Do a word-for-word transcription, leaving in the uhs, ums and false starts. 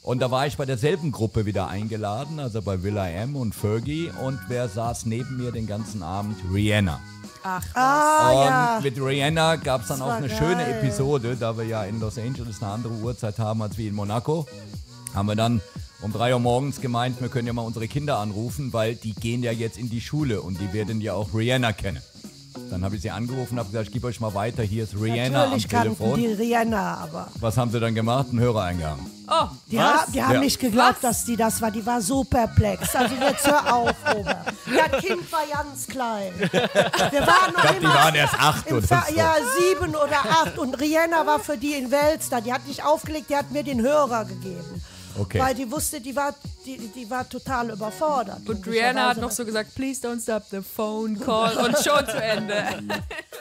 Und da war ich bei derselben Gruppe wieder eingeladen, also bei will.i.am und Fergie. Und wer saß neben mir den ganzen Abend? Rihanna. Ach, Ah, und ja. mit Rihanna gab es dann Das auch war eine geil. schöne Episode, da wir ja in Los Angeles eine andere Uhrzeit haben als wie in Monaco. Haben wir dann um drei Uhr morgens gemeint, wir können ja mal unsere Kinder anrufen, weil die gehen ja jetzt in die Schule und die werden ja auch Rihanna kennen. Dann habe ich sie angerufen und habe gesagt, ich gebe euch mal weiter, hier ist Rihanna Natürlich am kannten Telefon. die Rihanna, aber Was haben sie dann gemacht? Einen Hörer eingehangen. Oh, die, was? ha die haben Ja. nicht geglaubt, Was? dass die das war. Die war so perplex. Also jetzt hör auf, Robert. Das Kind war ganz klein. Wir waren noch Ich glaube, die immer waren erst acht im oder Fa so. Ja, sieben oder acht. Und Rihanna war für die in Welster. Die hat nicht aufgelegt, die hat mir den Hörer gegeben. Okay. Weil die wusste, die war, die, die war total überfordert. Und Rihanna hat noch so gesagt, please don't stop the phone call und schon zu Ende.